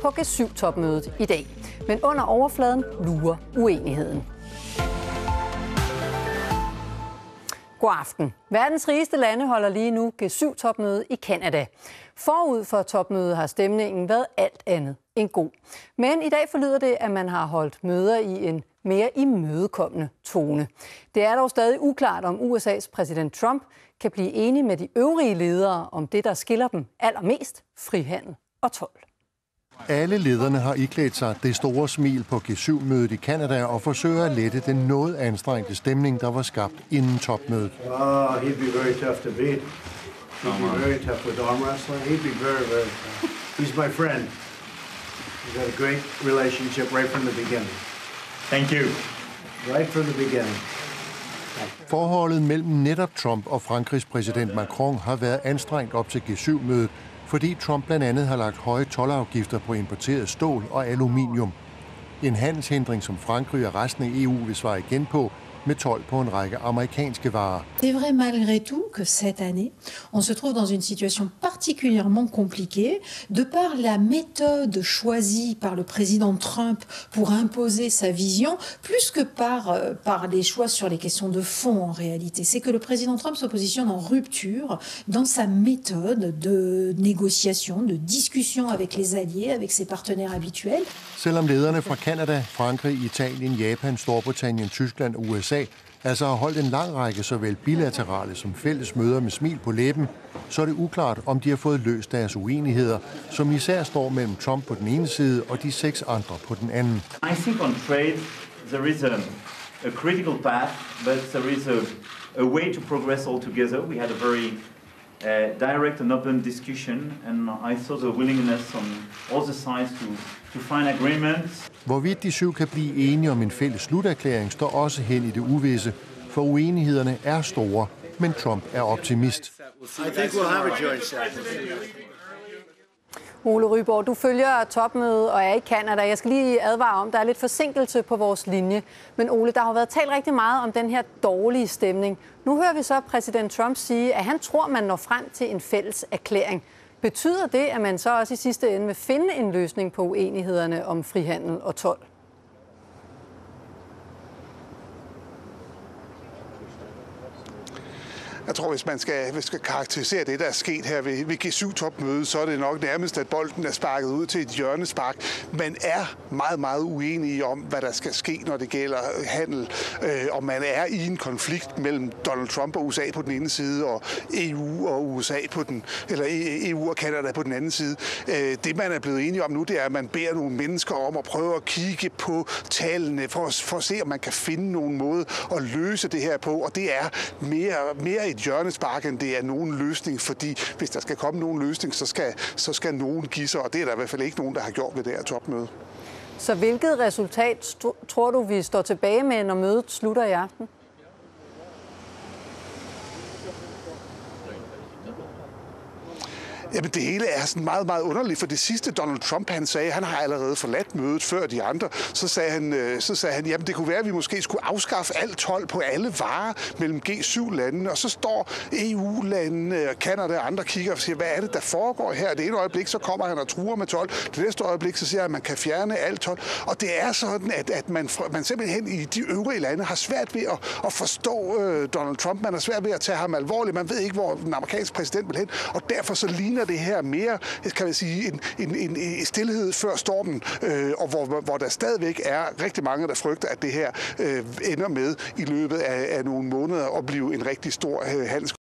på G7-topmødet i dag. Men under overfladen lurer uenigheden. God aften. Verdens rigeste lande holder lige nu G7-topmøde i Canada. Forud for topmødet har stemningen været alt andet end god. Men i dag forlyder det, at man har holdt møder i en mere imødekommende tone. Det er dog stadig uklart, om USA's præsident Trump kan blive enig med de øvrige ledere om det, der skiller dem allermest: frihandel og told. Alle lederne har iklædt sig det store smil på G7-mødet i Canada og forsøger at lette den noget anstrengte stemning, der var skabt inden topmødet. He'd be very tough to beat. He'd be very tough with arm wrestling. He'd be very, very tough. He's my friend. We've got a great relationship right from the beginning. Thank you. Right from the beginning. Forholdet mellem netop Trump og Frankrigs præsident Macron har været anstrengt op til G7-mødet, fordi Trump blandt andet har lagt høje toldafgifter på importeret stål og aluminium. En handelshindring, som Frankrig og resten af EU vil svare igen på med told på en række amerikanske varer. C'est vrai malgré tout que cette année, on se trouve dans une situation particulièrement compliquée de par la méthode choisie par le président Trump pour imposer sa vision, plus que par les choix sur les questions de fond en réalité. C'est que le président Trump se positionne en rupture dans sa méthode de négociation, de discussion avec les alliés, avec ses partenaires habituels. Selvom lederne fra Canada, Frankrig, Italien, Japan, Storbritannien, Tyskland og USA altså har holdt en lang række såvel bilaterale som fælles møder med smil på læben, så er det uklart, om de har fået løst deres uenigheder, som især står mellem Trump på den ene side og de 6 andre på den anden. I think on trade there is a critical path, but there is a way to progress all together. We had a very direct and open discussion, and I saw the willingness on all the sides to find agreements. Hvorvidt de 7 kan blive enige om en fælles sluterklæring, står også hen i det uvisse, for uenighederne er store, men Trump er optimist. I think we'll have a joint session. Ole Ryborg, du følger topmødet og er i Canada. Jeg skal lige advare om, der er lidt forsinkelse på vores linje. Men Ole, der har været talt rigtig meget om den her dårlige stemning. Nu hører vi så præsident Trump sige, at han tror, man når frem til en fælles erklæring. Betyder det, at man så også i sidste ende vil finde en løsning på uenighederne om frihandel og told? Jeg tror, hvis man skal karakterisere det, der er sket her ved G7-topmødet, så er det nok nærmest, at bolden er sparket ud til et hjørnespark. Man er meget, meget uenige om, hvad der skal ske, når det gælder handel. Og man er i en konflikt mellem Donald Trump og USA på den ene side, og EU og USA på den, eller EU og Canada på den anden side. Det, man er blevet enige om nu, det er, at man beder nogle mennesker om at prøve at kigge på tallene for at se, om man kan finde nogen måde at løse det her på. Og det er mere et hjørnespark, end det er nogen løsning, fordi hvis der skal komme nogen løsning, så skal nogen give sig, og det er der i hvert fald ikke nogen, der har gjort ved det her topmøde. Så hvilket resultat tror du, vi står tilbage med, når mødet slutter i aften? Jamen det hele er sådan meget, meget underligt, for det sidste Donald Trump han sagde, han har allerede forladt mødet før de andre, så sagde han, jamen det kunne være, at vi måske skulle afskaffe alt told på alle varer mellem G7-landene, og så står EU-landene, Canada og andre kigger og siger, hvad er det, der foregår her? Det ene øjeblik, så kommer han og truer med told, det næste øjeblik, så siger han, at man kan fjerne alt told, og det er sådan, at man simpelthen i de øvrige lande har svært ved at forstå Donald Trump, man har svært ved at tage ham alvorligt, man ved ikke, hvor den amerikanske præsident vil hen, og derfor så ligner det her mere, kan man sige, en stilhed før stormen, og hvor der stadigvæk er rigtig mange, der frygter, at det her ender med i løbet af nogle måneder at blive en rigtig stor handels